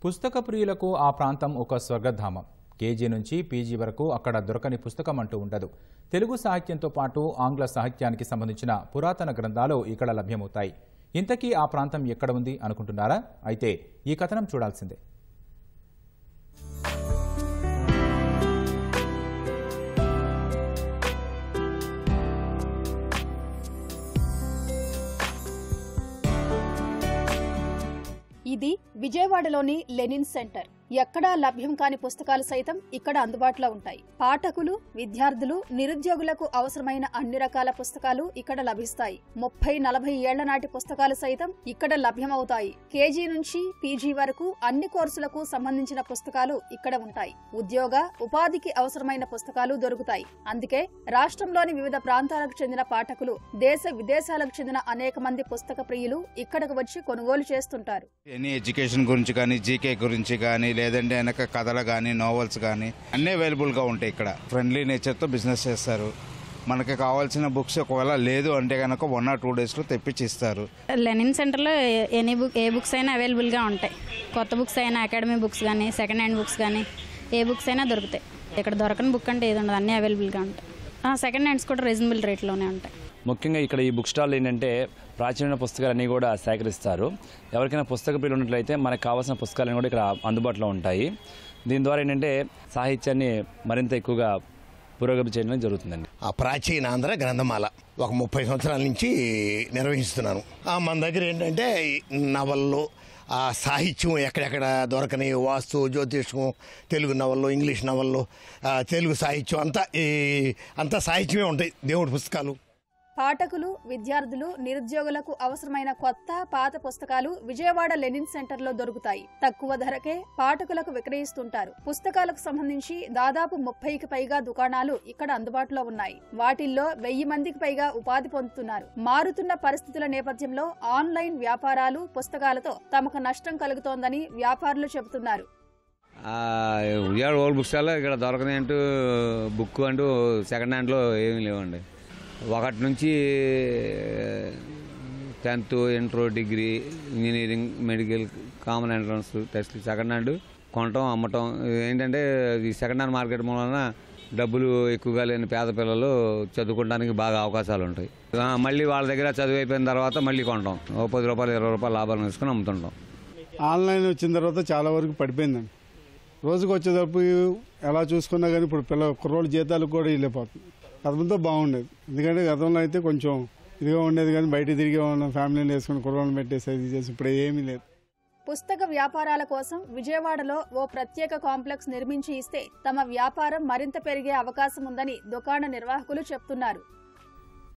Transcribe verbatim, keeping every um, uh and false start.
పుస్తక ప్రియులకు ఆ ప్రాంతం ఒక స్వర్గధామం. కేజీ నుంచి పీజీ వరకు అక్కడ దొరకని పుస్తకం అంటూ ఉండదు. తెలుగు సాహిత్యంతో పాటు ఆంగ్ల సాహిత్యానికి సంబంధించిన పురాతన గ్రంథాలు ఇక్కడ లభ్యమవుతాయి. ఇంతకీ ఆ ప్రాంతం ఎక్కడ ఉంది అనుకుంటున్నారా? అయితే ఈ కథనం చూడాల్సిందే. ఇది విజయవాడలోని లెనిన్ సెంటర్. ఎక్కడా లభ్యం కాని పుస్తకాలు సైతం ఇక్కడ అందుబాటులో ఉంటాయి. పాఠకులు, విద్యార్థులు, నిరుద్యోగులకు అవసరమైన అన్ని రకాల పుస్తకాలు ఇక్కడ లభిస్తాయి. ముప్పై నలభై ఏళ్ల నాటి పుస్తకాలు సైతం ఇక్కడ లభ్యమవుతాయి. కేజీ నుంచి పీజీ వరకు అన్ని కోర్సులకు సంబంధించిన పుస్తకాలు ఇక్కడ ఉంటాయి. ఉద్యోగ, ఉపాధికి అవసరమైన పుస్తకాలు దొరుకుతాయి. అందుకే రాష్ట్రంలోని వివిధ ప్రాంతాలకు చెందిన పాఠకులు, దేశ విదేశాలకు చెందిన అనేక మంది పుస్తక ప్రియులు ఇక్కడకు వచ్చి కొనుగోలు చేస్తుంటారు. ఎనీ ఎడ్యుకేషన్ గురించి కానీ, జీకే గురించి కానీ, లేదంటే వెనక కథలు కానీ, నోవెల్స్ కానీ అన్నీ అవైలబుల్గా ఉంటాయి. ఇక్కడ ఫ్రెండ్లీ నేచర్తో బిజినెస్ చేస్తారు. మనకి కావాల్సిన బుక్స్ ఒకవేళ లేదు అంటే కనుక వన్ ఆర్ టూ డేస్లో తెప్పించి ఇస్తారు. లెనిన్ సెంటర్లో ఎనీ బుక్ ఏ బుక్స్ అయినా అవైలబుల్గా ఉంటాయి. కొత్త బుక్స్ అయినా, అకాడమీ బుక్స్ కానీ, సెకండ్ హ్యాండ్ బుక్స్ కానీ, ఏ బుక్స్ అయినా దొరుకుతాయి. ఇక్కడ దొరకని బుక్ అంటే ఏది ఉండదు, అన్నీ అవైలబుల్గా ఉంటాయి. సెకండ్ హ్యాండ్స్ కూడా రీజనబుల్ రేట్లోనే ఉంటాయి. ముఖ్యంగా ఇక్కడ ఈ బుక్ స్టాల్ ఏంటంటే ప్రాచీన పుస్తకాలన్నీ కూడా సేకరిస్తారు. ఎవరికైనా పుస్తక ప్రియులు ఉన్నట్లయితే మనకు కావాల్సిన పుస్తకాలన్నీ కూడా ఇక్కడ అందుబాటులో ఉంటాయి. దీని ద్వారా ఏంటంటే సాహిత్యాన్ని మరింత ఎక్కువగా పురోగతి చేయడం జరుగుతుందండి. ఆ ప్రాచీన ఆంధ్ర గ్రంథమాల ఒక ముప్పై సంవత్సరాల నుంచి నిర్వహిస్తున్నాను. మన దగ్గర ఏంటంటే నవళ్ళు, ఆ సాహిత్యం ఎక్కడెక్కడ దొరకని, వాస్తు, జ్యోతిష్యం, తెలుగు నవళ్ళు, ఇంగ్లీష్ నవళ్ళు, తెలుగు సాహిత్యం అంతా ఈ అంతా సాహిత్యమే ఉంటాయి. దేవుడి పుస్తకాలు. పాఠకులు, విద్యార్థులు, నిరుద్యోగులకు అవసరమైన కొత్త, పాత పుస్తకాలు విజయవాడ లెనిన్ సెంటర్ లో దొరుకుతాయి. తక్కువ ధరకే పాఠకులకు విక్రయిస్తుంటారు. పుస్తకాలకు సంబంధించి దాదాపు ముప్పైకి పైగా దుకాణాలు ఇక్కడ అందుబాటులో ఉన్నాయి. వాటిల్లో వెయ్యి మందికి పైగా ఉపాధి పొందుతున్నారు. మారుతున్న పరిస్థితుల నేపథ్యంలో ఆన్లైన్ వ్యాపారాలు, పుస్తకాలతో తమకు నష్టం కలుగుతోందని వ్యాపారులు చెబుతున్నారు. విజయవాడ ఓల్డ్ బుక్ స్టాల్లో ఇక్కడ దొరకని అంటూ బుక్ అంటూ సెకండ్ హ్యాండ్లో ఏమీ లేవండి. ఒకటి నుంచి tenth, inter, degree, engineering, medical, common entrance టెస్ట్లు సెకండ్ హ్యాండ్ కొనటం, అమ్మటం. ఏంటంటే ఈ సెకండ్ హ్యాండ్ మార్కెట్ వలన డబ్బులు ఎక్కువగా లేని పేద పిల్లలు చదువుకోవడానికి బాగా అవకాశాలు ఉంటాయి. మళ్ళీ వాళ్ళ దగ్గర చదువు అయిపోయిన తర్వాత మళ్ళీ కొంటాం. ఓ పది రూపాయలు, ఇరవై రూపాయలు లాభాలు తీసుకుని అమ్ముతుంటాం. ఆన్లైన్ వచ్చిన తర్వాత చాలా వరకు పడిపోయిందండి. రోజుకు వచ్చేటప్పుడు ఎలా చూసుకున్నా కానీ ఇప్పుడు పిల్ల కుర్రోళ్ళ జీతాలు కూడా వెళ్ళిపోతుంది. గతంతో బాగుండేది. ఎందుకంటే గతంలో అయితే కొంచెం ఇదిగా ఉండేది, కానీ బయట తిరిగి ఉన్నాం, ఫ్యామిలీని వేసుకుని కుర్రోళ్ళని పెట్టేసి ఇది చేసి ఇప్పుడు ఏమీ లేదు. పుస్తక వ్యాపారాల కోసం విజయవాడలో ఓ ప్రత్యేక కాంప్లెక్స్ నిర్మించి ఇస్తే తమ వ్యాపారం మరింత పెరిగే అవకాశం ఉందని దుకాణ నిర్వాహకులు చెప్తున్నారు.